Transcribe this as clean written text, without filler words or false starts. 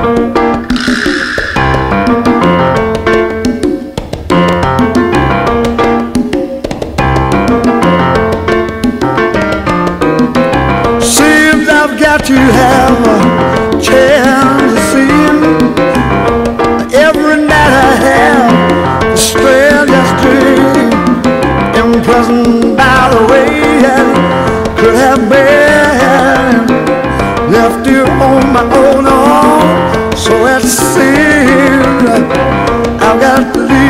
Seems I've got to have a chance to see him. Every night I have the strangest dream, imprisoned by the way I could have been left here on my own arm. So it seems I've got to leave.